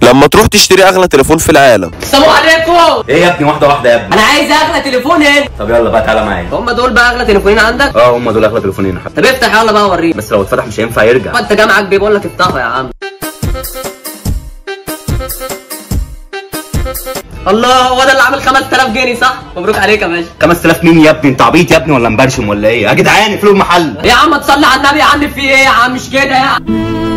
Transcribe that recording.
لما تروح تشتري اغلى تليفون في العالم. السلام عليكم. ايه يا ابني؟ واحده واحده يا ابني. انا عايز اغلى تليفون هنا. طب يلا بقى تعالى معايا. هم دول بقى اغلى تليفونين عندك؟ هم دول اغلى تليفونين. طب افتح يلا بقى وريني. بس لو اتفتح مش هينفع يرجع. انت جامعك بيقول لك افتحه يا عم. الله، هو ده اللي عامل 5000 جنيه صح؟ مبروك عليك يا باشا. 5000 مين يا ابني؟ انت عبيط يا ابني ولا مبرشم ولا ايه؟ يا جدعان اقفلوا المحل. يا عم تصلي على النبي يا عم، في ايه يا عم؟ مش كده يا عم.